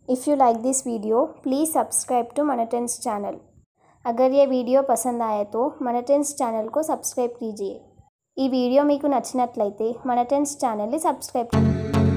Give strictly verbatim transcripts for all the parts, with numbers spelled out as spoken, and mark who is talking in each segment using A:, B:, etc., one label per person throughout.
A: If you like this video, please subscribe to Manatens channel. अगर ये video पसंद आए तो मनटेन्स चैनल को सब्सक्राइब कीजिए. ఈ వీడియో మీకు నచ్చినట్లయితే మనటెన్స్ ఛానల్ ని సబ్స్క్రైబ్ చేయండి.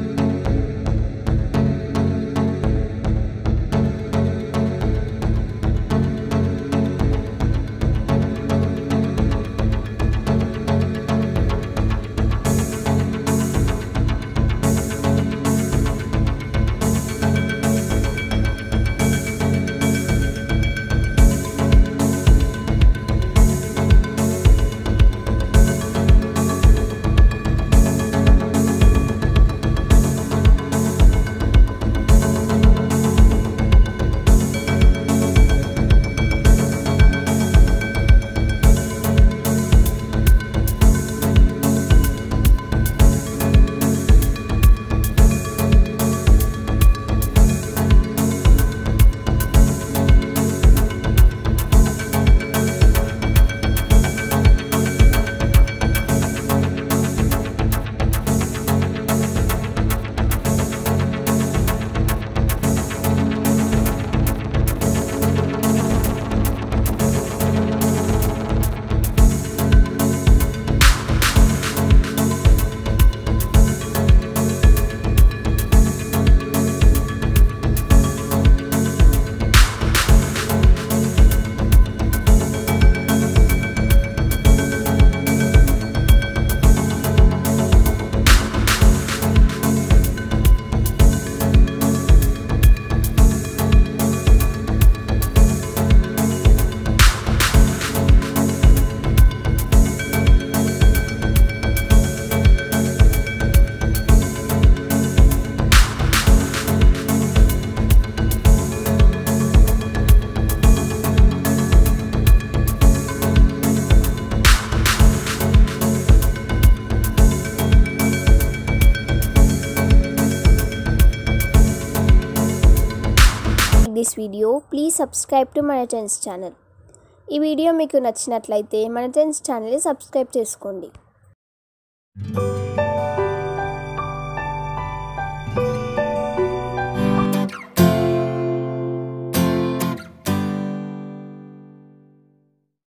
A: This video, please subscribe to Manatens channel. ఈ వీడియో మీకు నచ్చినట్లయితే మనటెన్స్ ఛానల్ ని సబ్స్క్రైబ్ చేసుకోండి.